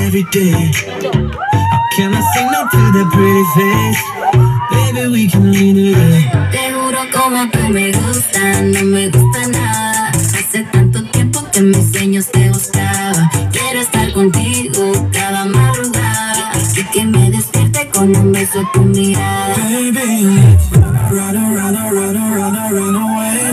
every day. Can I say no to that pretty face? Baby, we can lean it in. Te juro como tú me gusta, no me gusta nada. Hace tanto tiempo que en mis sueños te buscaba. Quiero estar contigo cada madrugada, así que me despierte con un beso a tu mirada. Baby, run, run, run, run, run away.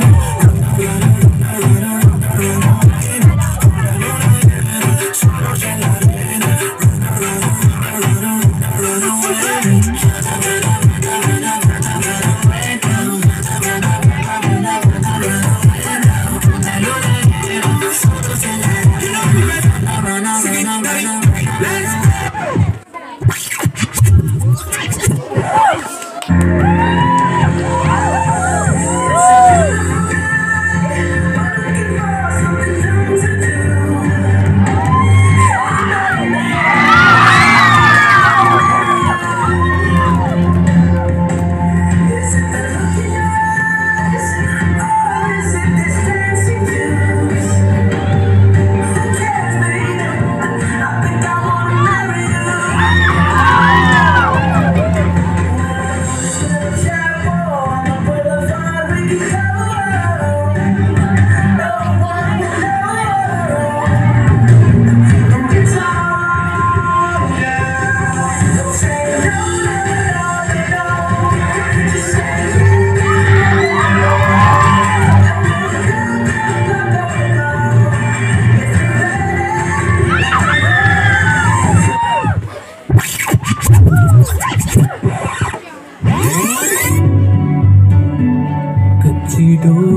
Tidur